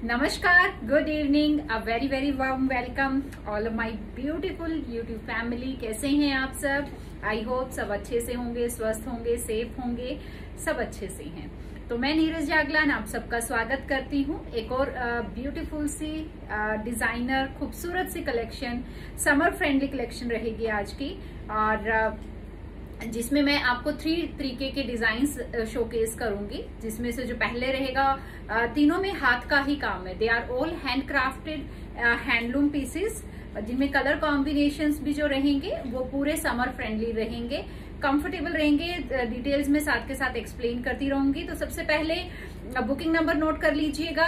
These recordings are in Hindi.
नमस्कार, good evening, a very warm welcome all of my beautiful YouTube family. कैसे हैं आप सब? आई होप सब अच्छे से होंगे, स्वस्थ होंगे, सेफ होंगे, सब अच्छे से हैं। तो मैं नीरज जागलान आप सबका स्वागत करती हूँ एक और ब्यूटीफुल सी डिजाइनर खूबसूरत सी कलेक्शन, समर फ्रेंडली कलेक्शन रहेगी आज की, और जिसमें मैं आपको 3 तरीके के डिजाइन्स शोकेस करूंगी। जिसमें से जो पहले रहेगा, तीनों में हाथ का ही काम है। They are all handcrafted handloom pieces, जिनमें कलर कॉम्बिनेशंस भी जो रहेंगे वो पूरे समर फ्रेंडली रहेंगे, कंफर्टेबल रहेंगे। डिटेल्स में साथ के साथ एक्सप्लेन करती रहूंगी। तो सबसे पहले बुकिंग नंबर नोट कर लीजिएगा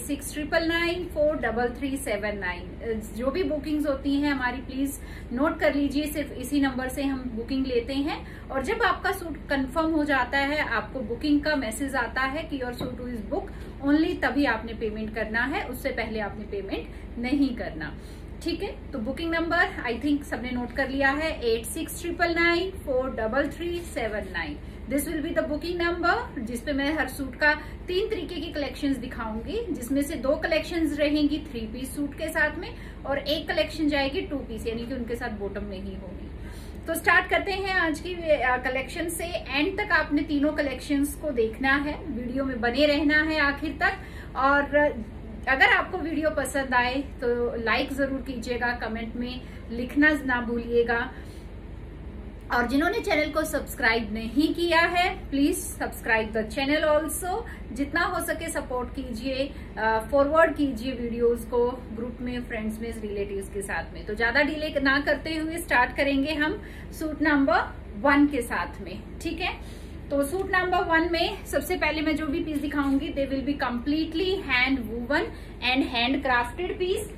8699943379। जो भी बुकिंग्स होती हैं हमारी, प्लीज नोट कर लीजिए। सिर्फ इसी नंबर से हम बुकिंग लेते हैं, और जब आपका सूट कंफर्म हो जाता है, आपको बुकिंग का मैसेज आता है कि your suit is book, only तभी आपने पेमेंट करना है, उससे पहले आपने पेमेंट नहीं करना। ठीक है, तो बुकिंग नंबर आई थिंक सबने नोट कर लिया है 8699943379। This will be the booking number, जिसपे मैं हर सूट का 3 तरीके की कलेक्शंस दिखाऊंगी, जिसमें से 2 कलेक्शंस रहेंगी 3 पीस सूट के साथ में, और 1 कलेक्शन जाएगी 2 पीस, यानी कि उनके साथ बॉटम नहीं होगी। तो स्टार्ट करते हैं आज की कलेक्शन से। एंड तक आपने तीनों कलेक्शंस को देखना है, वीडियो में बने रहना है आखिर तक। और अगर आपको वीडियो पसंद आए तो लाइक जरूर कीजिएगा, कमेंट में लिखना ना भूलिएगा। और जिन्होंने चैनल को सब्सक्राइब नहीं किया है, please subscribe the channel also. जितना हो सके सपोर्ट कीजिए, फॉरवर्ड कीजिए वीडियोस को ग्रुप में, फ्रेंड्स में, रिलेटिव्स के साथ में। तो ज्यादा डिले ना करते हुए स्टार्ट करेंगे हम सूट नंबर 1 के साथ में। ठीक है, तो सूट नंबर 1 में सबसे पहले मैं जो भी पीस दिखाऊंगी, they will be completely hand woven and hand crafted piece.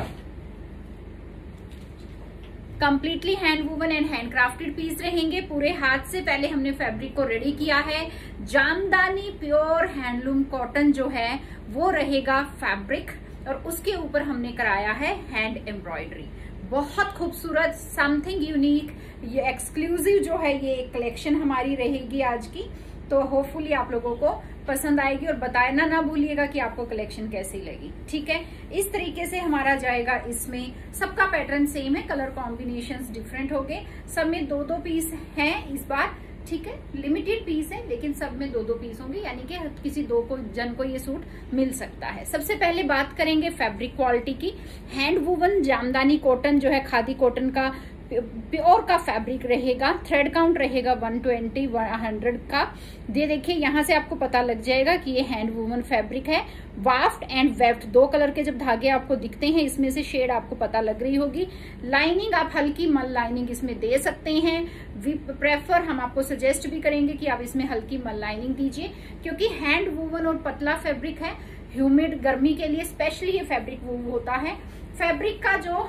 Completely hand woven and hand crafted piece रहेंगे। पूरे हाथ से पहले हमने फैब्रिक को रेडी किया है। जामदानी प्योर हैंडलूम कॉटन जो है वो रहेगा फैब्रिक, और उसके ऊपर हमने कराया है हैंड एम्ब्रॉयडरी। बहुत खूबसूरत, समथिंग यूनिक, ये एक्सक्लूसिव जो है ये कलेक्शन हमारी रहेगी आज की। तो होपफुली आप लोगों को पसंद आएगी, और बताना ना भूलिएगा कि आपको कलेक्शन कैसी लगी। ठीक है, इस तरीके से हमारा जाएगा। इसमें सबका पैटर्न सेम है, कलर कॉम्बिनेशंस डिफरेंट हो गए। सब में 2-2 पीस हैं इस बार। ठीक है, लिमिटेड पीस है, लेकिन सब में 2-2 पीस होंगे, यानी कि किसी 2 जन को ये सूट मिल सकता है। सबसे पहले बात करेंगे फैब्रिक क्वालिटी की। हैंड वूवन जामदानी कॉटन जो है, खादी कॉटन का प्योर का फैब्रिक रहेगा। थ्रेड काउंट रहेगा 120-100 का। ये देखिए, यहाँ से आपको पता लग जाएगा कि ये हैंड वूवन फैब्रिक है। वाफ्ट एंड वेफ्ट 2 कलर के जब धागे आपको दिखते हैं, इसमें से शेड आपको पता लग रही होगी। लाइनिंग आप हल्की मल लाइनिंग इसमें दे सकते हैं। वी प्रेफर, हम आपको सजेस्ट भी करेंगे कि आप इसमें हल्की मल लाइनिंग दीजिए, क्योंकि हैंड वूवन और पतला फैब्रिक है। ह्यूमिड गर्मी के लिए स्पेशली ये फैब्रिक वूव होता है। फैब्रिक का जो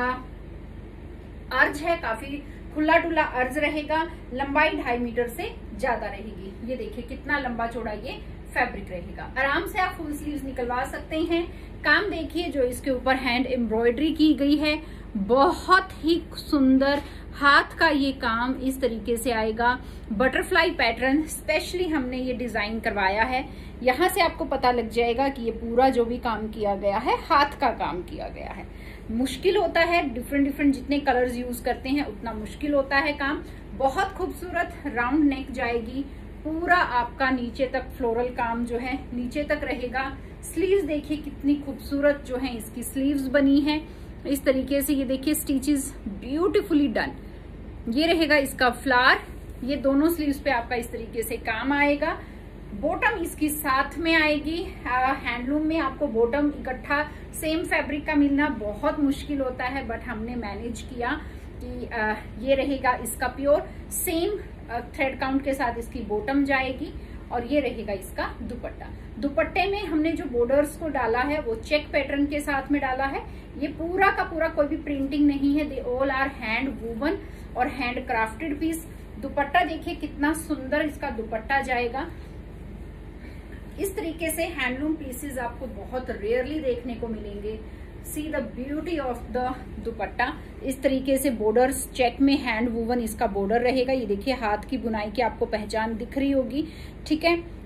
अर्ज है, काफी खुला डुला अर्ज रहेगा। लंबाई 2.5 मीटर से ज्यादा रहेगी। ये देखिए कितना लंबा चौड़ा ये फैब्रिक रहेगा। आराम से आप फुल स्लीव्स निकलवा सकते हैं। काम देखिए, जो इसके ऊपर हैंड एम्ब्रॉयडरी की गई है, बहुत ही सुंदर हाथ का ये काम इस तरीके से आएगा। बटरफ्लाई पैटर्न स्पेशली हमने ये डिजाइन करवाया है। यहाँ से आपको पता लग जाएगा कि ये पूरा जो भी काम किया गया है, हाथ का काम किया गया है। मुश्किल होता है, डिफरेंट जितने कलर्स यूज करते हैं उतना मुश्किल होता है काम। बहुत खूबसूरत राउंड नेक जाएगी, पूरा आपका नीचे तक फ्लोरल काम जो है नीचे तक रहेगा। स्लीव्स देखिए कितनी खूबसूरत जो है इसकी स्लीव्स बनी है इस तरीके से। ये देखिए स्टिचेस ब्यूटीफुली डन। ये रहेगा इसका फ्लावर। ये दोनों स्लीव्स पे आपका इस तरीके से काम आएगा। बॉटम इसकी साथ में आएगी। हैंडलूम में आपको बॉटम इकट्ठा सेम फैब्रिक का मिलना बहुत मुश्किल होता है, बट हमने मैनेज किया कि ये रहेगा इसका प्योर। सेम थ्रेड काउंट के साथ इसकी बॉटम जाएगी, और ये रहेगा इसका दुपट्टा। दुपट्टे में हमने जो बॉर्डर्स को डाला है वो चेक पैटर्न के साथ में डाला है। ये पूरा का पूरा कोई भी प्रिंटिंग नहीं है। They all are hand woven और हैंड क्राफ्टेड पीस। दुपट्टा देखिए कितना सुंदर इसका दुपट्टा जाएगा। इस तरीके से हैंडलूम पीसेस आपको बहुत रेयरली देखने को मिलेंगे। See the beauty of the dupatta. इस तरीके से बॉर्डर्स चेक में हैंड वूवन इसका बॉर्डर रहेगा। ये देखिए हाथ की बुनाई की आपको पहचान दिख रही होगी। ठीक है,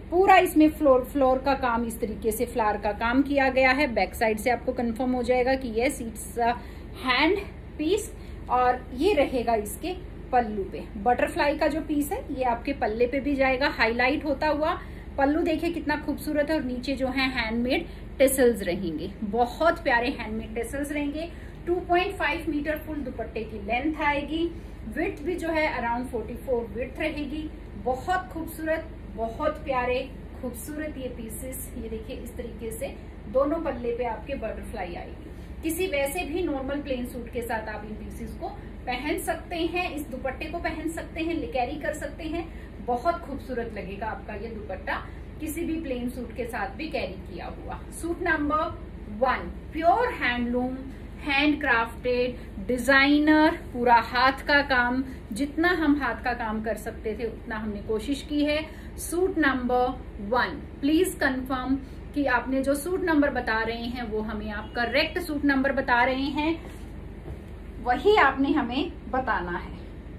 पूरा इसमें फ्लोर का काम, इस तरीके से फ्लावर का काम किया गया है। बैक साइड से आपको कंफर्म हो जाएगा कि यस इट्स हैंड पीस, और ये रहेगा इसके पल्लू पे। बटरफ्लाई का जो पीस है ये आपके पल्ले पे भी जाएगा, हाईलाइट होता हुआ। पल्लू देखिए कितना खूबसूरत है, और नीचे जो है हैंडमेड टेसल्स रहेंगे, बहुत प्यारे हैंडमेड टेसल्स रहेंगे। 2.5 मीटर फुल दुपट्टे की लेंथ आएगी। विड्थ भी जो है अराउंड 44 विड्थ रहेगी। बहुत खूबसूरत, बहुत प्यारे खूबसूरत ये पीसेस। ये देखिए इस तरीके से दोनों पल्ले पे आपके बटरफ्लाई आएगी। किसी वैसे भी नॉर्मल प्लेन सूट के साथ आप इन पीसेस को पहन सकते हैं, इस दुपट्टे को पहन सकते हैं, कैरी कर सकते हैं। बहुत खूबसूरत लगेगा आपका ये दुपट्टा किसी भी प्लेन सूट के साथ भी कैरी किया हुआ। Suit number 1, pure handloom, hand crafted, designer, पूरा हाथ का काम। जितना हम हाथ का काम कर सकते थे उतना हमने कोशिश की है। सूट नंबर 1, प्लीज कंफर्म कि आपने जो सूट नंबर बता रहे हैं वो हमें आप करेक्ट सूट नंबर बता रहे हैं, वही आपने हमें बताना है।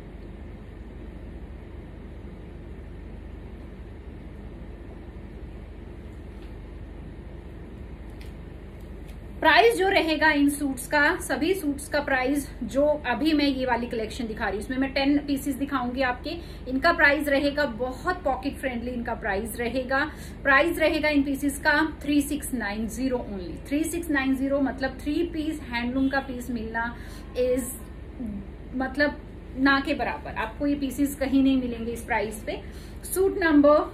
प्राइस जो रहेगा इन सूट्स का, सभी सूट्स का प्राइस जो अभी मैं ये वाली कलेक्शन दिखा रही हूँ उसमें मैं 10 पीसेस दिखाऊंगी आपके। इनका प्राइस रहेगा बहुत पॉकेट फ्रेंडली, इनका प्राइस रहेगा इन पीसेस का 3690 ओनली। 3690 मतलब 3 पीस हैंडलूम का पीस मिलना इज मतलब ना के बराबर। आपको ये पीसेस कहीं नहीं मिलेंगे इस प्राइस पे। सूट नंबर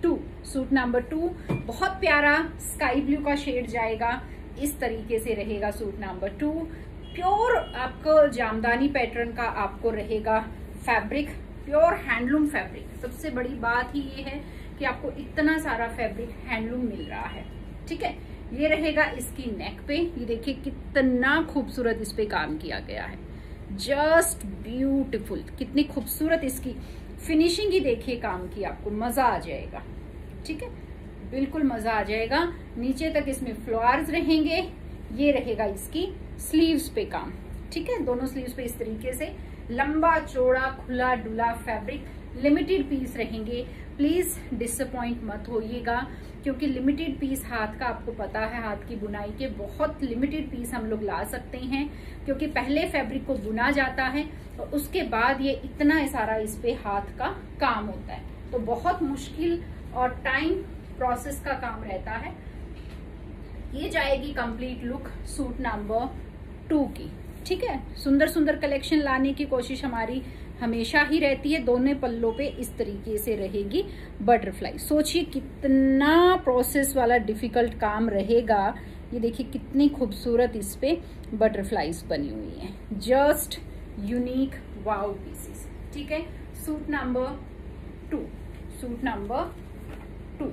2 बहुत प्यारा स्काई ब्लू का शेड जाएगा, इस तरीके से रहेगा सूट नंबर 2। प्योर आपको जामदानी पैटर्न का आपको रहेगा फैब्रिक, प्योर हैंडलूम फैब्रिक। सबसे बड़ी बात ही ये है कि आपको इतना सारा फैब्रिक हैंडलूम मिल रहा है, ठीक है। ये रहेगा इसकी नेक पे, ये देखिए कितना खूबसूरत इस पे काम किया गया है, जस्ट ब्यूटीफुल। कितनी खूबसूरत इसकी फिनिशिंग ही देखिए काम की, आपको मजा आ जाएगा, ठीक है, बिल्कुल मजा आ जाएगा। नीचे तक इसमें फ्लावर्स रहेंगे। ये रहेगा इसकी स्लीव्स पे काम, ठीक है, दोनों स्लीव्स पे इस तरीके से लंबा चौड़ा खुला डुला फैब्रिक। लिमिटेड पीस रहेंगे, प्लीज डिसअपॉइंट मत होइएगा, क्योंकि लिमिटेड पीस हाथ का आपको पता है, हाथ की बुनाई के बहुत लिमिटेड पीस हम लोग ला सकते हैं, क्योंकि पहले फैब्रिक को बुना जाता है और उसके बाद ये इतना सारा इस पे हाथ का काम होता है, तो बहुत मुश्किल और टाइम प्रोसेस का काम रहता है। ये जाएगी कंप्लीट लुक सूट नंबर 2 की, ठीक है। सुंदर सुंदर कलेक्शन लाने की कोशिश हमारी हमेशा ही रहती है। दोनों पल्लों पे इस तरीके से रहेगी बटरफ्लाई। सोचिए कितना प्रोसेस वाला डिफिकल्ट काम रहेगा। ये देखिए कितनी खूबसूरत इस पे बटरफ्लाईज बनी हुई हैं, जस्ट यूनिक वाव पीसेस, ठीक है। Suit number 2, suit number 2,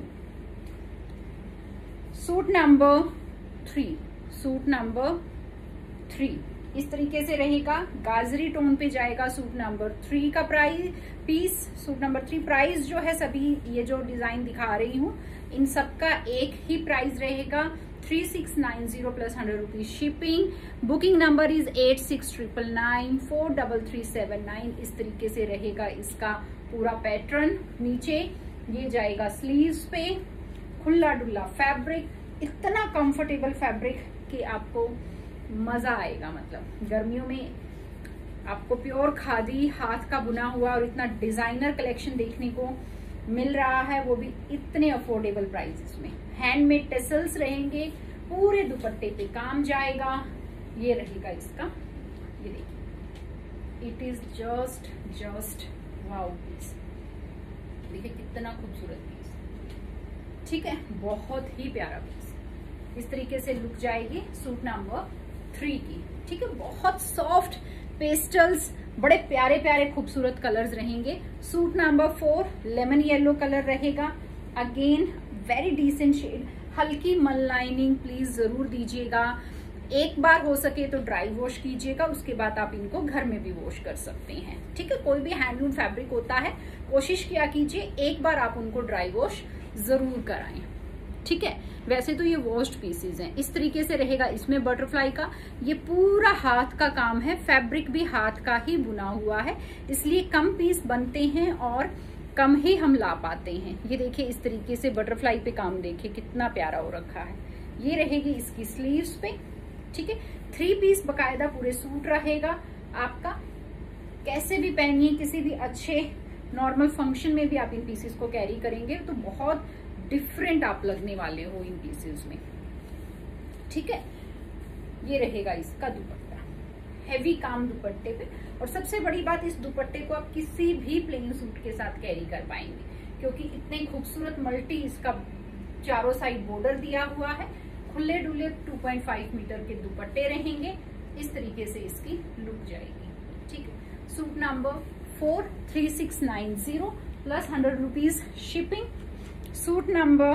suit number 3, suit number 3 इस तरीके से रहेगा, गाजरी टोन पे जाएगा सूट नंबर 3 का पीस। सूट नंबर 3 प्राइस जो है, सभी ये जो डिजाइन दिखा रही हूँ इन सबका एक ही प्राइस रहेगा, 3690 plus 100 rupees shipping. Booking number is 8699 43379। इस तरीके से रहेगा इसका पूरा पैटर्न। नीचे ये जाएगा स्लीव्स पे, खुला डुल्ला फैब्रिक, इतना कंफर्टेबल फैब्रिक कि आपको मजा आएगा। मतलब गर्मियों में आपको प्योर खादी हाथ का बुना हुआ और इतना डिजाइनर कलेक्शन देखने को मिल रहा है, वो भी इतने अफोर्डेबल प्राइसेस में। हैंडमेड टेसल्स रहेंगे, पूरे दुपट्टे पे काम जाएगा। ये रहेगा इसका, ये देखिए, it is just wow piece. देखिए कितना खूबसूरत पीस, ठीक है, बहुत ही प्यारा पीस। इस तरीके से लुक जाएगी सूट नंबर 3 की, ठीक है। बहुत सॉफ्ट पेस्टल्स, बड़े प्यारे प्यारे खूबसूरत कलर्स रहेंगे। Suit number 4 lemon yellow colour रहेगा, अगेन वेरी डिसेंट शेड। हल्की मल लाइनिंग प्लीज जरूर दीजिएगा। एक बार हो सके तो ड्राई वॉश कीजिएगा, उसके बाद आप इनको घर में भी वॉश कर सकते हैं, ठीक है। कोई भी हैंडलूम फैब्रिक होता है, कोशिश किया कीजिए एक बार आप उनको ड्राई वॉश जरूर कराएं, ठीक है। वैसे तो ये वॉश्ड पीसेज हैं। इस तरीके से रहेगा इसमें बटरफ्लाई का, ये पूरा हाथ का काम है, फैब्रिक भी हाथ का ही बुना हुआ है, इसलिए कम पीस बनते हैं और कम ही हम ला पाते हैं। ये देखिए इस तरीके से बटरफ्लाई पे काम देखिए कितना प्यारा हो रखा है। ये रहेगी इसकी स्लीव्स पे, ठीक है। 3 पीस बकायदा पूरे सूट रहेगा आपका। कैसे भी पहनिए, किसी भी अच्छे नॉर्मल फंक्शन में भी आप इन पीसेस को कैरी करेंगे तो बहुत डिफरेंट आप लगने वाले हो इन पीसेस में, ठीक है। ये रहेगा इसका दुपट्टा, हैवी काम दुपट्टे पे। और सबसे बड़ी बात, इस दुपट्टे को आप किसी भी प्लेन सूट के साथ कैरी कर पाएंगे क्योंकि इतने खूबसूरत मल्टी इसका चारों साइड बॉर्डर दिया हुआ है। खुले डुले 2.5 मीटर के दुपट्टे रहेंगे। इस तरीके से इसकी लुक जाएगी, ठीक है। Suit number 4 3690 plus 100 rupees shipping. Suit number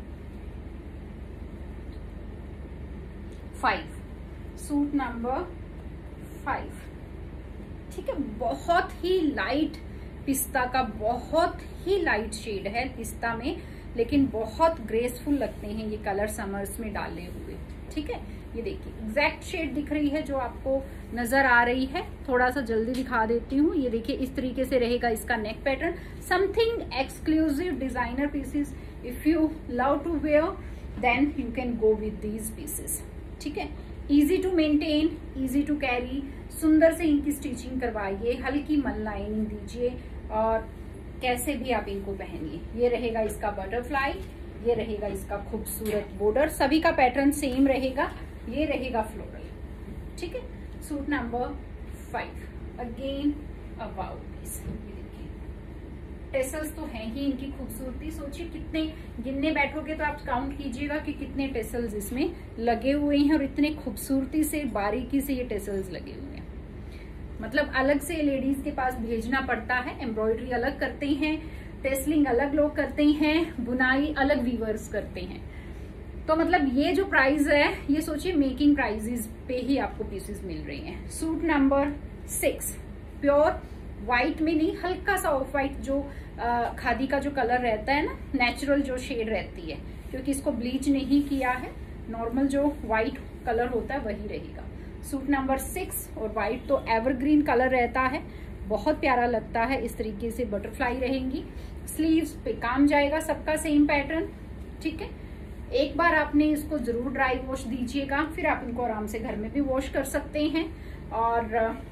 5, suit number 5, ठीक है। बहुत ही लाइट पिस्ता का, बहुत ही लाइट शेड है पिस्ता में, लेकिन बहुत ग्रेसफुल लगते हैं ये कलर समर्स में डाले हुए, ठीक है। ये देखिए एग्जैक्ट शेड दिख रही है जो आपको नजर आ रही है। थोड़ा सा जल्दी दिखा देती हूँ। ये देखिए इस तरीके से रहेगा इसका neck pattern. Something exclusive designer pieces, if you love to wear then you can go with these pieces, ठीक है। Easy to maintain, easy to carry, सुंदर से इनकी स्टिचिंग करवाइए, हल्की मल लाइनिंग दीजिए और कैसे भी आप इनको पहनिए। ये रहेगा इसका बटरफ्लाई, ये रहेगा इसका खूबसूरत बॉर्डर, सभी का पैटर्न सेम रहेगा। ये रहेगा फ्लोरल, ठीक है। Suit number 5 again about this. Tassels तो हैं ही इनकी खूबसूरती। सोचिए कितने, गिनने बैठोगे तो आप काउंट कीजिएगा कि कितने टेसल्स इसमें लगे हुए हैं और इतने खूबसूरती से बारीकी से ये टेसल्स लगे हुए हैं। मतलब अलग से लेडीज के पास भेजना पड़ता है। एम्ब्रॉयडरी अलग करते हैं, टेसलिंग अलग लोग करते हैं, बुनाई अलग वीवर्स करते हैं। तो मतलब ये जो प्राइस है, ये सोचिए मेकिंग प्राइसेस पे ही आपको पीसेस मिल रही हैं। सूट नंबर 6 प्योर व्हाइट में नहीं, हल्का सा ऑफ व्हाइट जो खादी का जो कलर रहता है ना, नेचुरल जो शेड रहती है, क्योंकि इसको ब्लीच नहीं किया है, नॉर्मल जो व्हाइट कलर होता है वही रहेगा। सूट नंबर 6 और व्हाइट तो एवरग्रीन कलर रहता है, बहुत प्यारा लगता है। इस तरीके से बटरफ्लाई रहेंगी, स्लीव्स पे काम जाएगा, सबका सेम पैटर्न, ठीक है। एक बार आपने इसको जरूर ड्राई वॉश दीजिएगा, फिर आप इनको आराम से घर में भी वॉश कर सकते हैं। और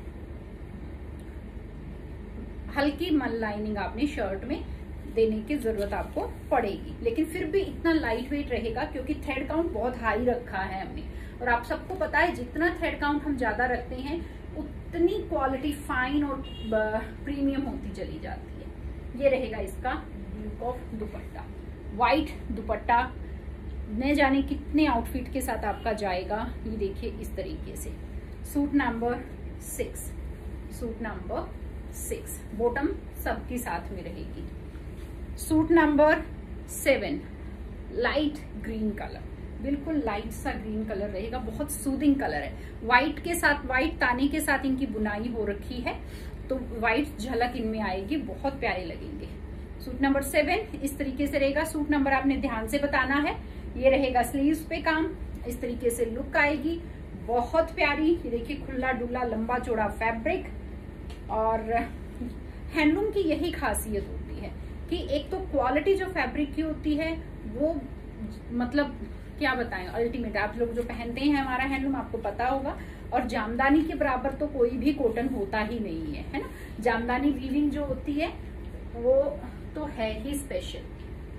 हल्की मल लाइनिंग आपने शर्ट में देने की जरूरत आपको पड़ेगी, लेकिन फिर भी इतना लाइट वेट रहेगा क्योंकि थ्रेड काउंट बहुत हाई रखा है हमने। और आप सबको पता है जितना थ्रेड काउंट हम ज्यादा रखते हैं उतनी क्वालिटी फाइन और प्रीमियम होती चली जाती है। ये रहेगा इसका look of dupatta. White dupatta न जाने कितने आउटफिट के साथ आपका जाएगा। ये देखिए इस तरीके से। Suit number 6, suit number 6 bottom सबकी साथ में रहेगी। Suit number 7 light green colour, बिल्कुल लाइट सा ग्रीन कलर रहेगा, बहुत सूदिंग कलर है। व्हाइट के साथ, व्हाइट ताने के साथ इनकी बुनाई हो रखी है तो व्हाइट झलक इनमें आएगी, बहुत प्यारे लगेंगे। सूट नंबर 7 इस तरीके से रहेगा। सूट नंबर आपने ध्यान से बताना है। ये रहेगा स्लीव्स पे काम, इस तरीके से लुक आएगी, बहुत प्यारी। ये देखिए खुला डुला लंबा चौड़ा फैब्रिक। और हैंडलूम की यही खासियत होती है कि एक तो क्वालिटी जो फैब्रिक की होती है वो मतलब क्या बताएं, अल्टीमेट। आप लोग जो पहनते हैं हमारा हैंडलूम आपको पता होगा। और जामदानी के बराबर तो कोई भी कॉटन होता ही नहीं है ना। जामदानी वीविंग जो होती है वो तो है ही स्पेशल।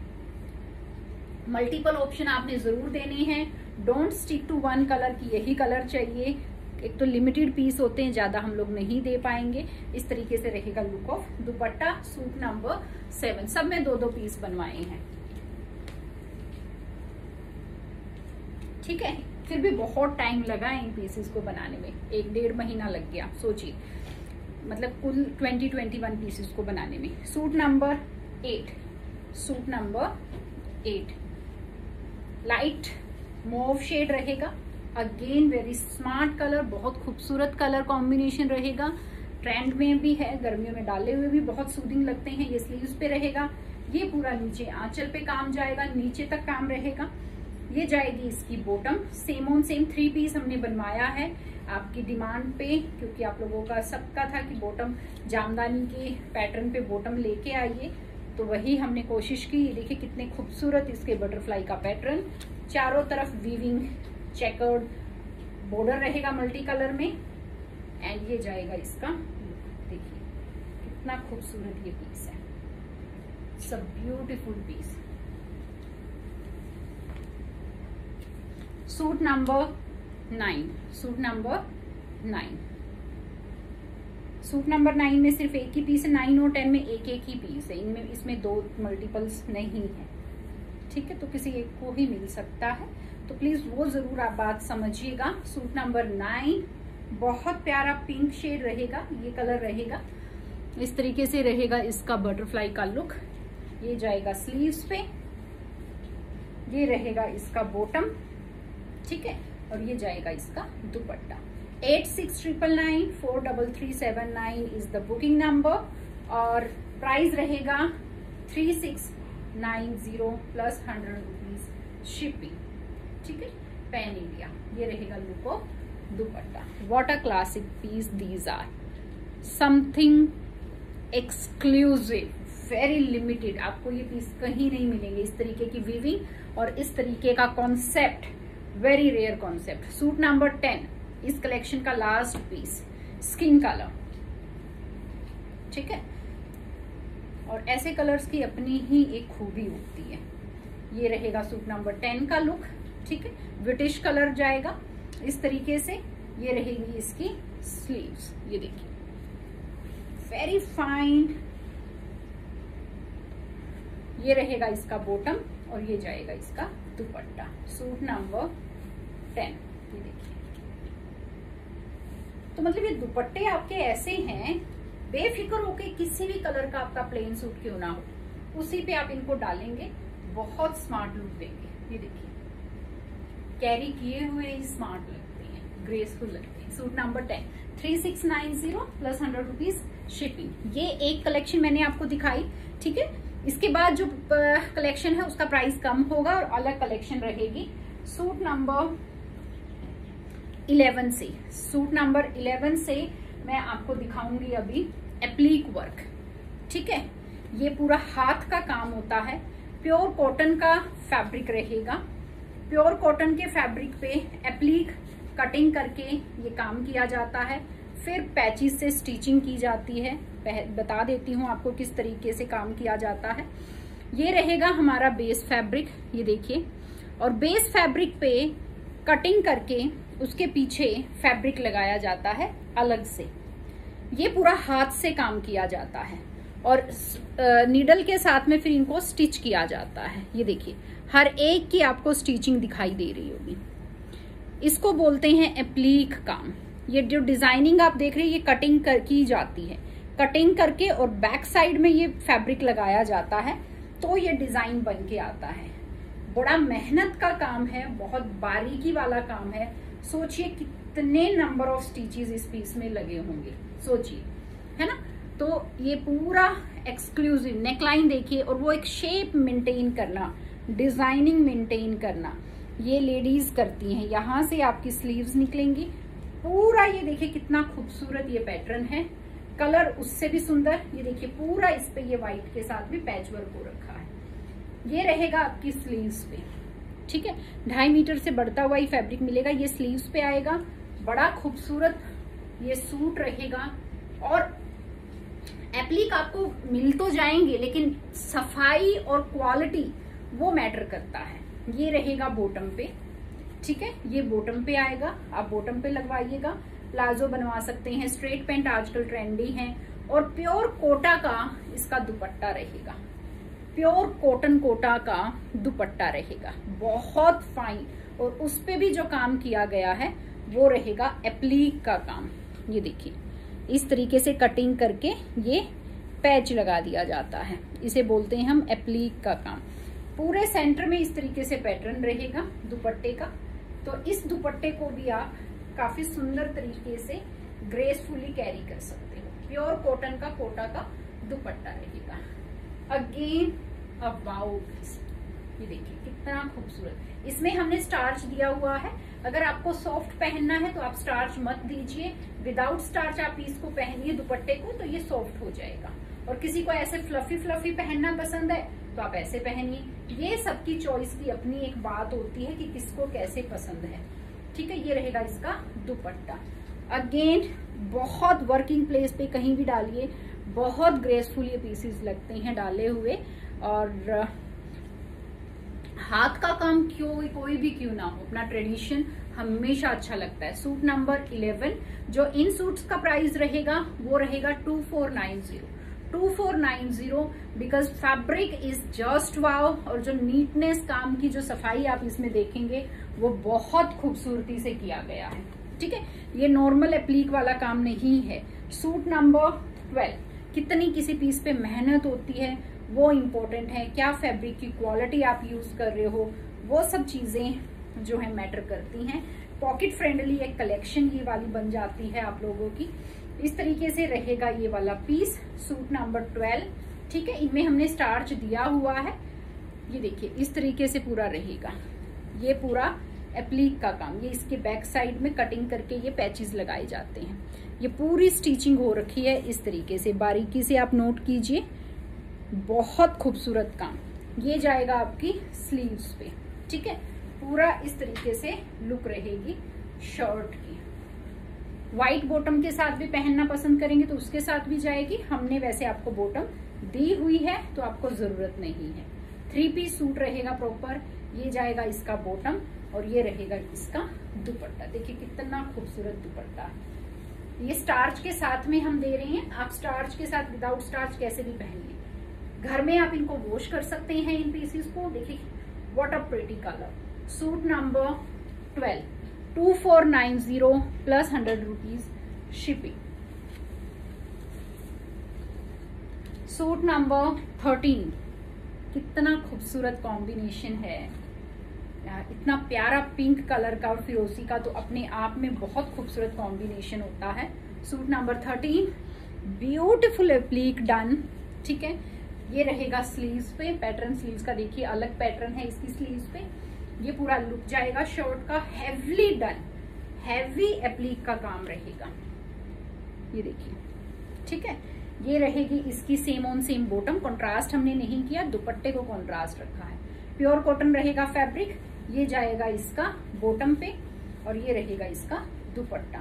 मल्टीपल ऑप्शन आपने जरूर देने हैं, don't stick to one colour की यही कलर चाहिए। एक तो लिमिटेड पीस होते हैं, ज्यादा हम लोग नहीं दे पाएंगे। इस तरीके से रहेगा look of dupatta. Suit number 7 सब में 2-2 पीस बनवाए हैं, ठीक है। फिर भी बहुत टाइम लगा इन पीसेस को बनाने में, 1-1.5 महीना लग गया। सोचिए मतलब कुल 20-21 पीसेस को बनाने में। Suit number 8, suit number 8 light mauve shade रहेगा। अगेन वेरी स्मार्ट कलर, बहुत खूबसूरत कलर कॉम्बिनेशन रहेगा। ट्रेंड में भी है, गर्मियों में डाले हुए भी बहुत सूदिंग लगते हैं। ये स्लीव्स पे रहेगा, ये पूरा नीचे आंचल पे काम जाएगा, नीचे तक काम रहेगा। ये जाएगी इसकी bottom, same on same 3 piece हमने बनवाया है आपकी डिमांड पे, क्योंकि आप लोगों का सबका था कि बॉटम जामदानी के पैटर्न पे बॉटम लेके आइए। तो वही हमने कोशिश की। देखिए कितने खूबसूरत इसके बटरफ्लाई का पैटर्न, चारों तरफ वीविंग चेकर्ड बॉर्डर रहेगा मल्टी कलर में, एंड ये जाएगा इसका लुक। देखिए कितना खूबसूरत ये पीस है, सब beautiful piece. Suit number 9, suit number 9, suit number 9 में सिर्फ एक ही पीस है। 9 और 10 में एक एक ही पीस है, इनमें इसमें 2 मल्टीपल्स नहीं है, ठीक है। तो किसी एक को ही मिल सकता है, तो प्लीज वो जरूर आप बात समझिएगा। सूट नंबर 9 बहुत प्यारा पिंक शेड रहेगा, ये कलर रहेगा। इस तरीके से रहेगा इसका बटरफ्लाई का लुक। ये जाएगा स्लीव्स पे, ये रहेगा इसका बॉटम, ठीक है, और ये जाएगा इसका dupatta. 8699 43379 is the booking number, और प्राइस रहेगा 3690 प्लस 100 रुपीज शिपिंग, ठीक है, पैन इंडिया। ये रहेगा look of dupatta. What a classic piece these are, something exclusive, very limited. आपको ये पीस कहीं नहीं मिलेंगे, इस तरीके की वीविंग और इस तरीके का concept, very rare concept. Suit number 10 इस कलेक्शन का लास्ट पीस, स्किन कलर, ठीक है, और ऐसे कलर्स की अपनी ही एक खूबी होती है। ये रहेगा सूट नंबर 10 का लुक, ठीक है, ब्रिटिश कलर जाएगा इस तरीके से। ये रहेगी इसकी स्लीव्स, ये देखिए वेरी फाइन। ये रहेगा इसका बॉटम और ये जाएगा इसका दुपट्टा। सूट नंबर 10, ये देखिए। तो मतलब ये दुपट्टे आपके ऐसे हैं, बेफिक्र होके किसी भी कलर का आपका प्लेन सूट क्यों ना हो, उसी पे आप इनको डालेंगे, बहुत स्मार्ट लुक देंगे। ये देखिए कैरी किए हुए ही स्मार्ट लगते हैं, ग्रेसफुल लगते हैं। Suit number 10 3690 plus 100 rupees shipping. ये एक कलेक्शन मैंने आपको दिखाई, ठीक है। इसके बाद जो कलेक्शन है उसका प्राइस कम होगा और अलग कलेक्शन रहेगी। सूट नंबर 11 से, सूट नंबर 11 से मैं आपको दिखाऊंगी अभी एप्लीक वर्क, ठीक है। ये पूरा हाथ का काम होता है, प्योर कॉटन का फैब्रिक रहेगा। प्योर कॉटन के फैब्रिक पे एप्लीक कटिंग करके ये काम किया जाता है, फिर पैचेस से स्टिचिंग की जाती है। बता देती हूँ आपको किस तरीके से काम किया जाता है। ये रहेगा हमारा बेस फैब्रिक, ये देखिए, और बेस फैब्रिक पे कटिंग करके उसके पीछे फैब्रिक लगाया जाता है अलग से। ये पूरा हाथ से काम किया जाता है और नीडल के साथ में फिर इनको स्टिच किया जाता है। ये देखिए हर एक की आपको स्टिचिंग दिखाई दे रही होगी। इसको बोलते हैं एप्लीक काम। ये जो डिजाइनिंग आप देख रहे हैं ये कटिंग की जाती है, कटिंग करके और बैक साइड में ये फैब्रिक लगाया जाता है तो ये डिजाइन बन के आता है। बड़ा मेहनत का काम है, बहुत बारीकी वाला काम है। सोचिए कितने नंबर ऑफ स्टिचेस इस पीस में लगे होंगे, सोचिए, है ना। तो ये पूरा एक्सक्लूसिव नेकलाइन देखिए, और वो एक शेप मेंटेन करना, डिजाइनिंग मेंटेन करना, ये लेडीज करती हैं। यहाँ से आपकी स्लीव्स निकलेंगी पूरा। ये देखिए कितना खूबसूरत ये पैटर्न है, कलर उससे भी सुंदर। ये देखिए पूरा इस पे ये व्हाइट के साथ भी पैच वर्क हो रखा है। ये रहेगा आपकी स्लीव्स पे, ठीक है। 2.5 मीटर से बढ़ता हुआ ही फैब्रिक मिलेगा, ये स्लीव्स पे आएगा। बड़ा खूबसूरत ये सूट रहेगा। और एप्लीक आपको मिल तो जाएंगे लेकिन सफाई और क्वालिटी वो मैटर करता है। ये रहेगा बॉटम पे, ठीक है, ये बॉटम पे आएगा, आप बॉटम पे लगवाइएगा। प्लाजो बनवा सकते हैं, स्ट्रेट पैंट आजकल ट्रेंडी है। और प्योर कोटा का इसका दुपट्टा रहेगा, प्योर कॉटन कोटा का दुपट्टा रहेगा, बहुत फाइन। और उस पे भी जो काम किया गया है वो रहेगा एप्लीक का काम। ये देखिए इस तरीके से कटिंग करके ये पैच लगा दिया जाता है, इसे बोलते हैं हम एप्लीक का काम। पूरे सेंटर में इस तरीके से पैटर्न रहेगा दुपट्टे का। तो इस दुपट्टे को भी आप काफी सुंदर तरीके से ग्रेसफुली कैरी कर सकते हो। प्योर कॉटन का कोटा का दुपट्टा रहेगा। अगेन अ वाओ पीस, ये देखिए कितना खूबसूरत। इसमें हमने स्टार्च दिया हुआ है। अगर आपको सॉफ्ट पहनना है तो आप स्टार्च मत दीजिए, विदाउट स्टार्च आप पीस को पहनिए दुपट्टे को, तो ये सॉफ्ट हो जाएगा। और किसी को ऐसे फ्लफी फ्लफी पहनना पसंद है तो आप ऐसे पहनिए। ये सबकी चॉइस की अपनी एक बात होती है कि किसको कैसे पसंद है। ठीक है, ये रहेगा इसका दुपट्टा। अगेन बहुत वर्किंग प्लेस पे कहीं भी डालिए, बहुत ग्रेसफुल ये पीसेस लगते हैं डाले हुए। और हाथ का काम कोई भी क्यों ना हो, अपना ट्रेडिशन हमेशा अच्छा लगता है। सूट नंबर 11, जो इन सूट्स का प्राइस रहेगा वो रहेगा 2490 because fabric is just wow. और जो नीटनेस, काम की जो सफाई आप इसमें देखेंगे वो बहुत खूबसूरती से किया गया है। ठीक है, ये नॉर्मल एप्लीक वाला काम नहीं है। सूट नंबर 12, कितनी किसी पीस पे मेहनत होती है वो इम्पोर्टेंट है, क्या फैब्रिक की क्वालिटी आप यूज कर रहे हो, वो सब चीजें जो है मैटर करती हैं। पॉकेट फ्रेंडली एक कलेक्शन ये वाली बन जाती है आप लोगों की। इस तरीके से रहेगा ये वाला पीस, सूट नंबर 12। ठीक है, इनमें हमने स्टार्च दिया हुआ है। ये देखिए इस तरीके से पूरा रहेगा, ये पूरा एप्लीक का काम। ये इसके बैक साइड में कटिंग करके ये पैचेस लगाए जाते हैं। ये पूरी स्टिचिंग हो रखी है इस तरीके से, बारीकी से आप नोट कीजिए, बहुत खूबसूरत काम। ये जाएगा आपकी स्लीव्स पे। ठीक है, पूरा इस तरीके से लुक रहेगी शर्ट की। व्हाइट बॉटम के साथ भी पहनना पसंद करेंगे तो उसके साथ भी जाएगी। हमने वैसे आपको बॉटम दी हुई है तो आपको जरूरत नहीं है। 3 पीस सूट रहेगा प्रॉपर। ये जाएगा इसका बॉटम और ये रहेगा इसका दुपट्टा। देखिए कितना खूबसूरत दुपट्टा है। ये स्टार्च के साथ में हम दे रहे हैं, आप स्टार्च के साथ विदाउट स्टार्च कैसे भी पहनिए। घर में आप इनको वॉश कर सकते हैं इन पीसेस को। देखिए what a pretty colour. Suit number 12, 2490 plus 100 rupees shipping. Suit number 13, कितना खूबसूरत कॉम्बिनेशन है। इतना प्यारा पिंक कलर का और फिरोजी का तो अपने आप में बहुत खूबसूरत कॉम्बिनेशन होता है। Suit number 13, beautiful applique done. ठीक है, ये रहेगा स्लीव्स पे। पैटर्न स्लीव्स का देखिए अलग पैटर्न है इसकी स्लीव्स पे। ये पूरा लुक जाएगा शर्ट का, हेवली डन, हेवी एप्लीक का काम रहेगा। ये देखिए, ठीक है, ये रहेगी इसकी same on same bottom. Contrast हमने नहीं किया, दुपट्टे को कॉन्ट्रास्ट रखा है। प्योर कॉटन रहेगा फैब्रिक। ये जाएगा इसका बॉटम पे और ये रहेगा इसका दुपट्टा।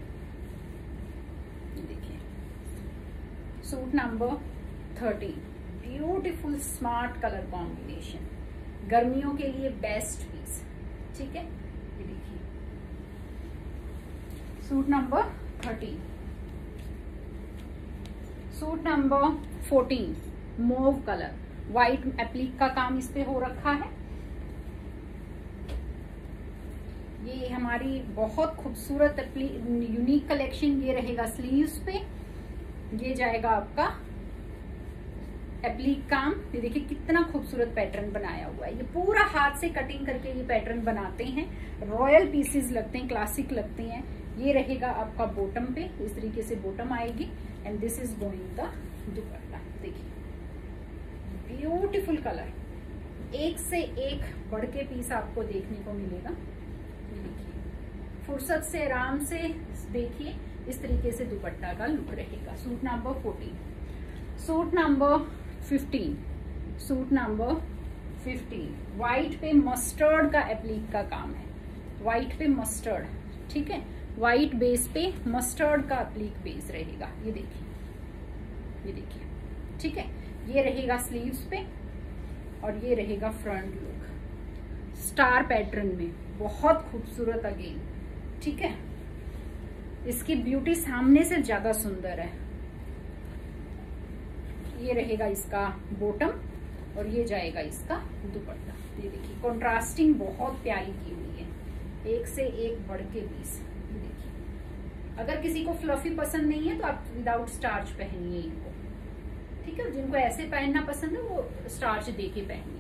ये देखिए suit number 13, beautiful smart colour combination, गर्मियों के लिए बेस्ट पीस। ठीक है, ये देखिए suit number 13। Suit number 14, mauve colour, white applique का काम इस पे हो रखा है। ये हमारी बहुत खूबसूरत यूनिक कलेक्शन। ये रहेगा स्लीव्स पे, ये जाएगा आपका एप्लीक काम। ये देखिए कितना खूबसूरत पैटर्न बनाया हुआ है। ये पूरा हाथ से कटिंग करके ये पैटर्न बनाते हैं। रॉयल पीसेस लगते हैं, क्लासिक लगते हैं। ये रहेगा आपका बॉटम पे, इस तरीके से बॉटम आएगी and this is going the dupatta. देखिए ब्यूटीफुल कलर, एक से एक बढ़ के पीस आपको देखने को मिलेगा। ये देखिए फुर्सत से आराम से देखिए, इस तरीके से दुपट्टा का लुक रहेगा। Suit number 14। Suit number 15, suit number 15, white पे मस्टर्ड का एप्लीक का काम है। व्हाइट पे मस्टर्ड, ठीक है, व्हाइट बेस पे मस्टर्ड का एप्लीक बेस रहेगा। ये देखिए, ये देखिए, ठीक है, ये रहेगा स्लीव्स पे और ये रहेगा फ्रंट लुक स्टार पैटर्न में, बहुत खूबसूरत अगेन। ठीक है, इसकी ब्यूटी सामने से ज्यादा सुंदर है। ये रहेगा इसका बॉटम और ये जाएगा इसका दुपट्टा। ये देखिए कंट्रास्टिंग बहुत प्यारी की हुई है, एक से एक बढ़ के पीस। ये देखिए, अगर किसी को फ्लफी पसंद नहीं है तो आप विदाउट स्टार्च पहनिए इनको। ठीक है, जिनको ऐसे पहनना पसंद है वो स्टार्च दे के पहनिए।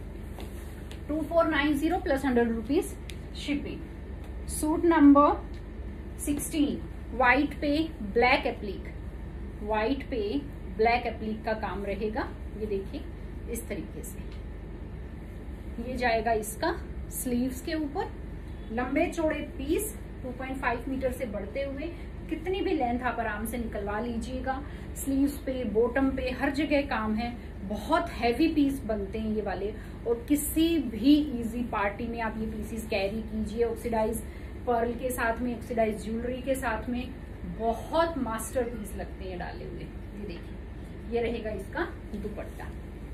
2490 plus 100 rupees shipping. Suit number 16, white पे ब्लैक एप्लीक, व्हाइट पे ब्लैक एप्लीक का काम रहेगा। ये देखिए इस तरीके से ये जाएगा इसका स्लीव्स के ऊपर। लंबे चौड़े पीस 2.5 मीटर से बढ़ते हुए कितनी भी लेंथ आप आराम से निकलवा लीजिएगा। स्लीव्स पे, बॉटम पे, हर जगह काम है। बहुत हैवी पीस बनते हैं ये वाले, और किसी भी इजी पार्टी में आप ये पीसेस कैरी कीजिए। ऑक्सीडाइज पर्ल के साथ में, ऑक्सीडाइज ज्वेलरी के साथ में बहुत मास्टर पीस लगते हैं डाले हुए। ये देखिए, ये रहेगा इसका दुपट्टा।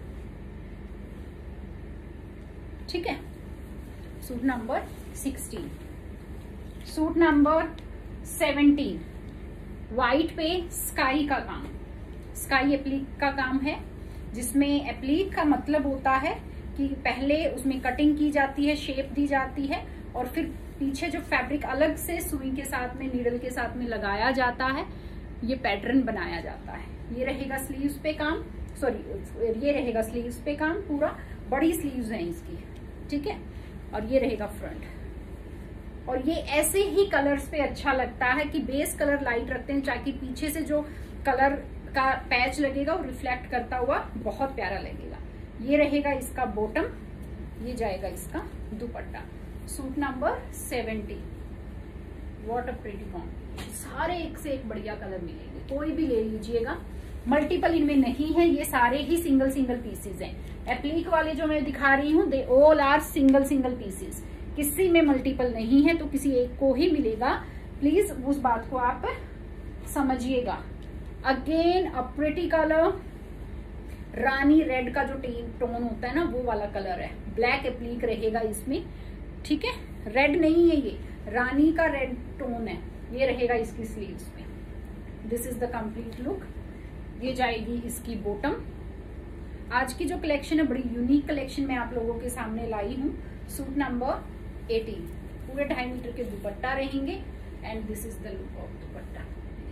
ठीक है, suit number 16। Suit number 17, white पे स्काई का काम, स्काई एप्लीक का काम है, जिसमें एप्लीक का मतलब होता है कि पहले उसमें कटिंग की जाती है, शेप दी जाती है, और फिर पीछे जो फैब्रिक अलग से सुई के साथ में, नीडल के साथ में लगाया जाता है, ये पैटर्न बनाया जाता है। ये रहेगा स्लीव्स पे काम, सॉरी ये रहेगा स्लीव्स पे काम पूरा, बड़ी स्लीव्स हैं इसकी। ठीक है, और ये रहेगा फ्रंट। और ये ऐसे ही कलर्स पे अच्छा लगता है कि बेस कलर लाइट रखते हैं, ताकि पीछे से जो कलर का पैच लगेगा वो रिफ्लेक्ट करता हुआ बहुत प्यारा लगेगा। ये रहेगा इसका बॉटम, ये जाएगा इसका dupatta. Suit number 17, what a pretty combination. सारे एक से एक बढ़िया कलर मिलेंगे, कोई भी ले लीजिएगा। मल्टीपल इनमें नहीं है, ये सारे ही सिंगल सिंगल पीसेज हैं। एप्लीक वाले जो मैं दिखा रही हूँ, they all are single single pieces, किसी में मल्टीपल नहीं है, तो किसी एक को ही मिलेगा। प्लीज उस बात को आप समझिएगा। Again a pretty colour, rani red का जो टोन होता है ना, वो वाला कलर है। ब्लैक एप्लीक रहेगा इसमें। ठीक है, रेड नहीं है, ये रानी का रेड टोन है। ये रहेगा इसकी स्लीव्स में। This is the complete look. ये जाएगी इसकी बॉटम। आज की जो कलेक्शन है बड़ी यूनिक कलेक्शन मैं आप लोगों के सामने लाई हूँ। सूट नंबर 18, पूरे 2.5 मीटर के दुपट्टा रहेंगे, and this is the look of dupatta.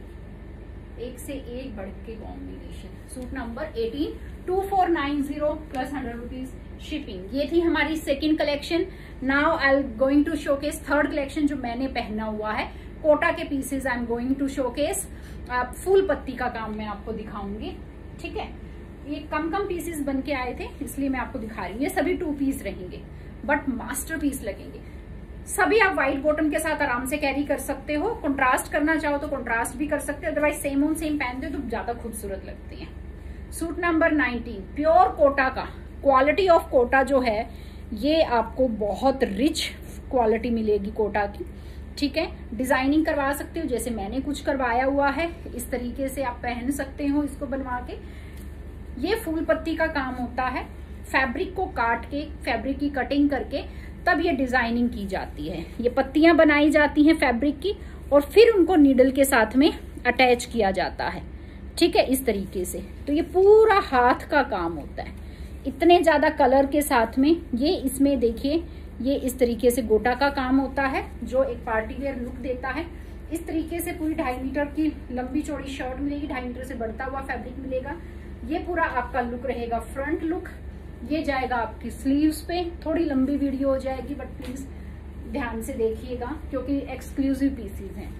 एक से एक बढ़ के combination. Suit number 18, 2490 plus 100 rupees shipping. ये थी हमारी second collection. Now I am going to showcase third collection जो मैंने पहना हुआ है। कोटा के pieces I am going to showcase. फूल पत्ती का काम मैं आपको दिखाऊंगी। ठीक है, ये कम पीसेस बन के आए थे, इसलिए मैं आपको दिखा रही हूँ। ये सभी 2 पीस रहेंगे, बट मास्टर पीस लगेंगे। सभी आप व्हाइट बॉटम के साथ आराम से कैरी कर सकते हो। कंट्रास्ट करना चाहो तो कंट्रास्ट भी कर सकते हो, अदरवाइज सेम ऑन सेम पहनते हो तो ज्यादा खूबसूरत लगते हैं। सूट नंबर 19, प्योर कोटा का। क्वालिटी ऑफ कोटा जो है, ये आपको बहुत रिच क्वालिटी मिलेगी कोटा की। ठीक है, डिजाइनिंग करवा सकते हो, जैसे मैंने कुछ करवाया हुआ है, इस तरीके से आप पहन सकते हो इसको बनवा के। ये फूल पत्ती का काम होता है। फैब्रिक को काट के, फैब्रिक की कटिंग करके तब ये डिजाइनिंग की जाती है। ये पत्तियां बनाई जाती हैं फैब्रिक की, और फिर उनको नीडल के साथ में अटैच किया जाता है। ठीक है, इस तरीके से। तो ये पूरा हाथ का काम होता है, इतने ज्यादा कलर के साथ में। ये इसमें देखिए, ये इस तरीके से गोटा का काम होता है, जो एक पार्टी वेयर लुक देता है। इस तरीके से पूरी 2.5 मीटर की लंबी चौड़ी शर्ट मिलेगी, 2.5 मीटर से बढ़ता हुआ फैब्रिक मिलेगा। ये पूरा आपका लुक रहेगा फ्रंट लुक। ये जाएगा आपकी स्लीव्स पे। थोड़ी लंबी वीडियो हो जाएगी, बट प्लीज ध्यान से देखिएगा क्योंकि एक्सक्लूसिव पीसेस हैं।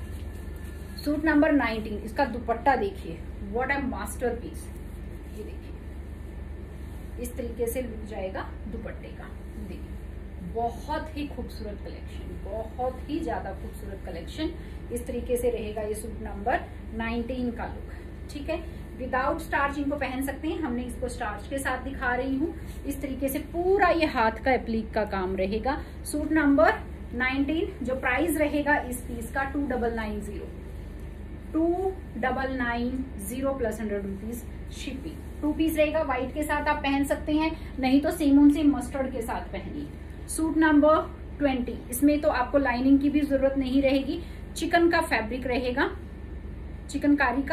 सूट नंबर 19, इसका दुपट्टा देखिए, व्हाट अ मास्टर पीस। ये देखिए, इस तरीके से लुक जाएगा दुपट्टे का। देखिए, बहुत ही खूबसूरत कलेक्शन, बहुत ही ज्यादा खूबसूरत कलेक्शन। इस तरीके से रहेगा ये सूट नंबर 19 का लुक। ठीक है, विदाउट स्टार्च इनको पहन सकते हैं, हमने इसको स्टार्च के साथ दिखा रही हूँ। इस तरीके से पूरा ये हाथ का एप्लीक का काम रहेगा। सूट नंबर 19, जो प्राइस रहेगा इस पीस का 2990 प्लस 100 रुपीज शिपिंग। 2 पीस रहेगा, व्हाइट के साथ आप पहन सकते हैं, नहीं तो सेम ऑन सेम मस्टर्ड के साथ पहनिए। सूट नंबर 20, इसमें तो आपको लाइनिंग की भी जरूरत नहीं रहेगी। चिकन का फैब्रिक रहेगा, चिकनकारी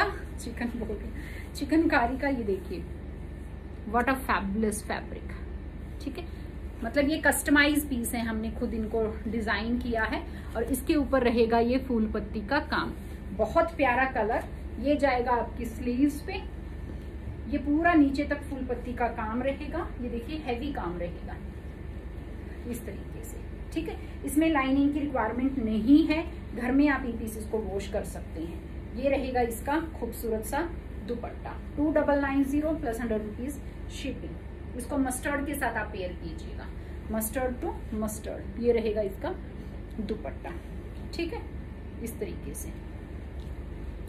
का। ये देखिए, व्हाट अ फैबुलस फैब्रिक। ठीक है, मतलब ये कस्टमाइज पीस है, हमने खुद इनको डिजाइन किया है, और इसके ऊपर रहेगा ये फूल पत्ती का काम। बहुत प्यारा कलर। ये जाएगा आपकी स्लीव्स पे। ये पूरा नीचे तक फूल पत्ती का काम रहेगा। ये देखिए, हैवी काम रहेगा इस तरीके से। ठीक है, इसमें लाइनिंग की रिक्वायरमेंट नहीं है, घर में आप इन पीसेस को वॉश कर सकते हैं। ये रहेगा इसका खूबसूरत सा दुपट्टा। 2990 plus 100 rupees shipping. इसको मस्टर्ड के साथ आप पेयर कीजिएगा, मस्टर्ड टू मस्टर्ड। ये रहेगा इसका दुपट्टा। ठीक है, इस तरीके से।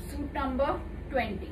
Suit number 20,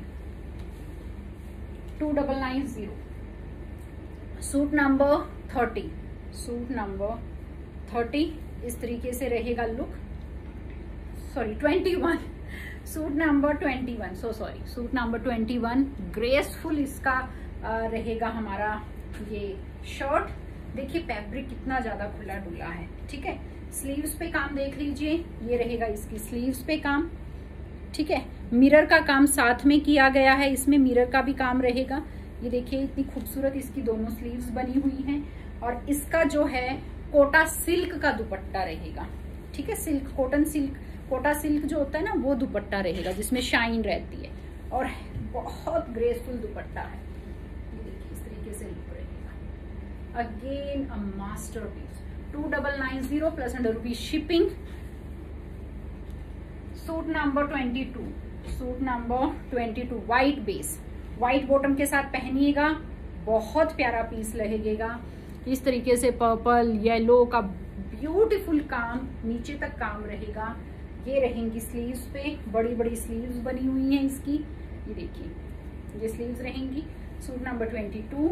2990। Suit number 30, suit number 30 इस तरीके से रहेगा look. Sorry 21, suit number 21, suit number 21 graceful इसका रहेगा हमारा ये शर्ट। देखिए फैब्रिक कितना ज्यादा खुला डुला है, ठीक है। स्लीव्स पे काम देख लीजिए, ये रहेगा इसकी स्लीव्स पे काम, ठीक है। मिरर का काम साथ में किया गया है, इसमें मिरर का भी काम रहेगा। ये देखिए इतनी खूबसूरत इसकी दोनों स्लीव्स बनी हुई हैं। और इसका जो है कोटा सिल्क का दुपट्टा रहेगा, ठीक है। Silk, cotton silk, Kota silk जो होता है ना, वो दुपट्टा रहेगा जिसमें शाइन रहती है और बहुत ग्रेसफुल दुपट्टा है। ये देखिए इस तरीके से लुक रहेगा। Again a masterpiece. 2990 plus 100 rupees shipping. Suit number 22, suit number 22 white base, white bottom के साथ पहनिएगा, बहुत प्यारा पीस लगेगा। इस तरीके से पर्पल येलो का ब्यूटीफुल काम, नीचे तक काम रहेगा। ये रहेंगी स्लीव्स पे, बड़ी बड़ी स्लीव्स बनी हुई हैं इसकी। ये देखिए ये स्लीव्स रहेंगी। Suit number 22,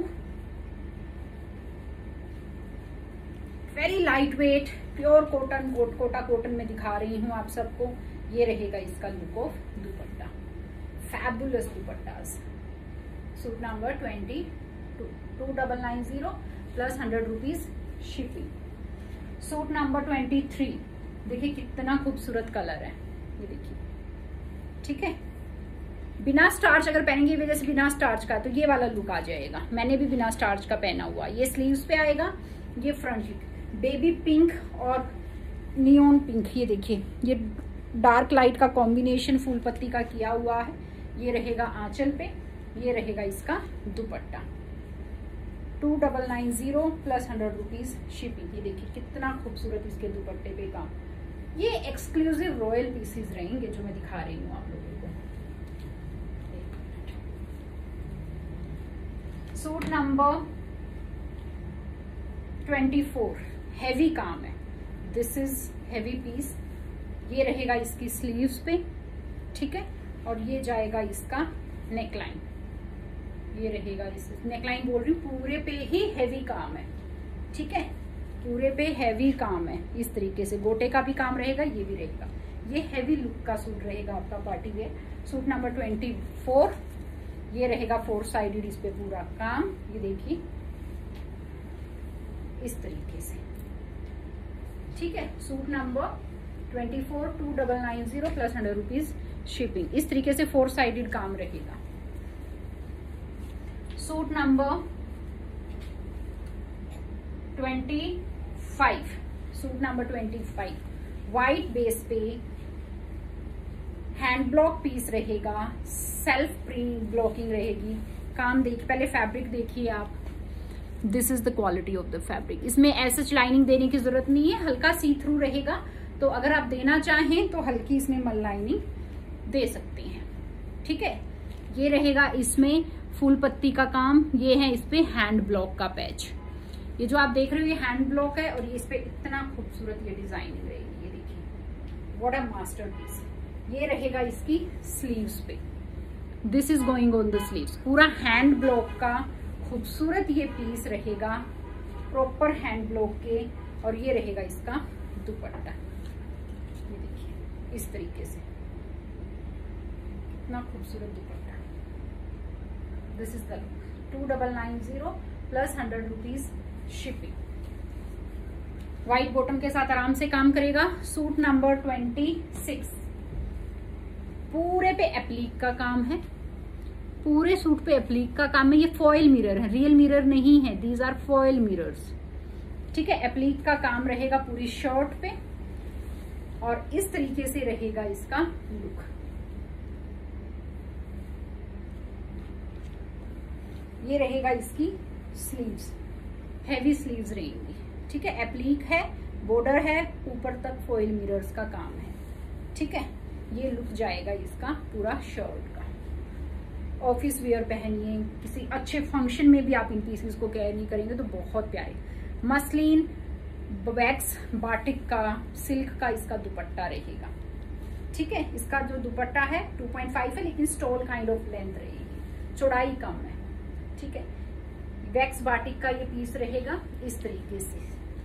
very light weight, pure cotton, Kota cotton में दिखा रही हूँ आप सबको। ये रहेगा इसका look of dupatta, fabulous dupattas. Suit number 22, 2990 plus 100 rupees shipping. Suit number 23, देखिए कितना खूबसूरत कलर है, ये देखिए, ठीक है। बिना स्टार्च अगर पहनेंगे, वजह से बिना स्टार्च का, तो ये वाला लुक आ जाएगा। मैंने भी बिना स्टार्च का पहना हुआ। ये स्लीव्स पे आएगा, ये फ्रंट बेबी पिंक और नियॉन पिंक, ये देखिए ये डार्क लाइट का कॉम्बिनेशन फूल पत्ती का किया हुआ है। ये रहेगा आंचल पे, ये रहेगा इसका दुपट्टा। 2990 प्लस 100 रुपीज शिपिंग। ये देखिए कितना खूबसूरत इसके दुपट्टे पे काम। ये एक्सक्लूसिव रॉयल पीसेस रहेंगे जो मैं दिखा रही हूँ आप लोगों को। सूट नंबर 24 हैवी काम है, दिस इज हैवी पीस। ये रहेगा इसकी स्लीव्स पे, ठीक है। और ये जाएगा इसका नेकलाइन, ये रहेगा इस नेकलाइन बोल रही हूँ, पूरे पे ही हैवी काम है, ठीक है। पूरे पे हैवी काम है। इस तरीके से गोटे का भी काम रहेगा, ये भी रहेगा। ये हैवी लुक का सूट रहेगा आपका पार्टी वेयर। सूट नंबर 24, ये रहेगा 4 साइडेड इस पे पूरा काम। ये देखिए इस तरीके से, ठीक है। Suit number 24, 2990 plus 100 rupees shipping. इस तरीके से 4 साइडेड काम रहेगा। Suit number 25, suit number 25 white base पे हैंड ब्लॉक पीस रहेगा, सेल्फ प्रिंट ब्लॉकिंग रहेगी। काम देखिए, पहले फैब्रिक देखिए आप, this is the quality of the fabric. इसमें ऐसे लाइनिंग देने की जरूरत नहीं है, हल्का सी थ्रू रहेगा। तो अगर आप देना चाहें तो हल्की इसमें मल लाइनिंग दे सकते हैं, ठीक है। ये रहेगा इसमें फूल पत्ती का काम, ये है इस पे हैंड ब्लॉक का पैच। ये जो आप देख रहे हो ये हैंड ब्लॉक है और ये इस पे इतना खूबसूरत ये डिजाइनिंग रहेगी। ये देखिए व्हाट अ मास्टरपीस। ये रहेगा इसकी स्लीव्स पे, this is going on the sleeves. पूरा हैंड ब्लॉक का खूबसूरत ये पीस रहेगा, प्रॉपर हैंड ब्लॉक के। और ये रहेगा इसका दुपट्टा, ये देखिए इस तरीके से, इतना खूबसूरत dupatta. This is the look. 2990 plus 100 rupees shipping. White bottom के साथ आराम से काम करेगा। सूट नंबर 26, पूरे पे एप्लीक का काम है, पूरे सूट पे एप्लीक का काम है। ये फॉयल मिरर है, रियल मिरर नहीं है, दीज आर फॉयल मिरर्स, ठीक है। एप्लीक का काम रहेगा पूरी शर्ट पे और इस तरीके से रहेगा इसका लुक। ये रहेगा इसकी स्लीव्स, हैवी स्लीव्स रहेंगी, ठीक है। एप्लीक है, बॉर्डर है, ऊपर तक फॉयल मिरर्स का काम है, ठीक है। ये लुक जाएगा इसका पूरा शर्ट का। ऑफिस वेयर पहनिए, किसी अच्छे फंक्शन में भी आप इन पीसेस को कैरी करेंगे तो बहुत प्यारे। मसलिन, वैक्स, बाटिक का, सिल्क का इसका दुपट्टा रहेगा, ठीक है। इसका जो दुपट्टा है 2.5 है, लेकिन स्टोल काइंड ऑफ लेंथ रहेगी, चौड़ाई कम है, ठीक है। वैक्स बाटिक का ये पीस रहेगा इस तरीके से,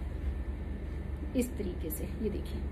इस तरीके से, ये देखिए,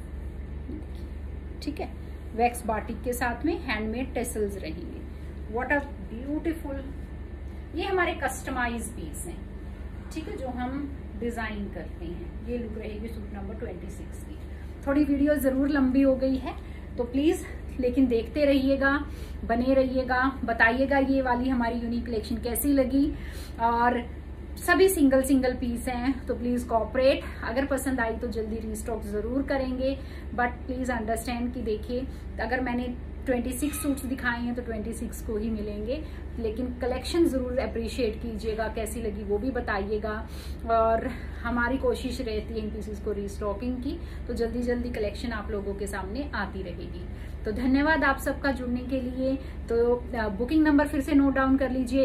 ठीक है। वैक्स बाटिक के साथ में हैंडमेड टेसल्स रहेंगे। व्हाट अ ब्यूटीफुल, ये हमारे कस्टमाइज पीस हैं, ठीक है, जो हम डिजाइन करते हैं। ये लुक रहेगी सूट नंबर 26 की। थोड़ी वीडियो जरूर लंबी हो गई है, तो प्लीज लेकिन देखते रहिएगा, बने रहिएगा, बताइएगा ये वाली हमारी यूनिक कलेक्शन कैसी लगी। और सभी सिंगल सिंगल पीस हैं, तो प्लीज कोऑपरेट। अगर पसंद आई तो जल्दी रीस्टॉक जरूर करेंगे, बट प्लीज अंडरस्टैंड कि देखिए, अगर मैंने 26 सूट्स दिखाए हैं तो 26 को ही मिलेंगे, लेकिन कलेक्शन जरूर अप्रिशिएट कीजिएगा, कैसी लगी वो भी बताइएगा। और हमारी कोशिश रहती है इन पीसेस को रीस्टॉकिंग की, तो जल्दी जल्दी कलेक्शन आप लोगों के सामने आती रहेगी। तो धन्यवाद आप सबका जुड़ने के लिए। तो बुकिंग नंबर फिर से नोट डाउन कर लीजिए,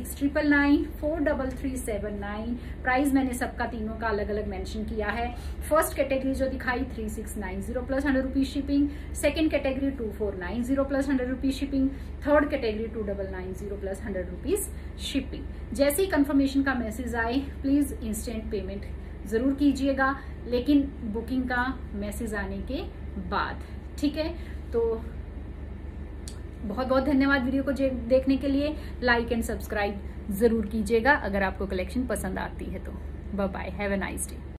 8699943379। प्राइस मैंने सबका तीनों का अलग अलग मेंशन किया है। फर्स्ट कैटेगरी जो दिखाई 3690 plus 100 rupees shipping, second category 2490 plus 100 rupees shipping, third category 2990 plus 100 rupees shipping. जैसे ही कंफर्मेशन का मैसेज आए प्लीज इंस्टेंट पेमेंट जरूर कीजिएगा, लेकिन बुकिंग का मैसेज आने के बाद, ठीक है। तो बहुत बहुत धन्यवाद वीडियो को देखने के लिए। लाइक एंड सब्सक्राइब जरूर कीजिएगा अगर आपको कलेक्शन पसंद आती है तो। Bye bye, have a nice day.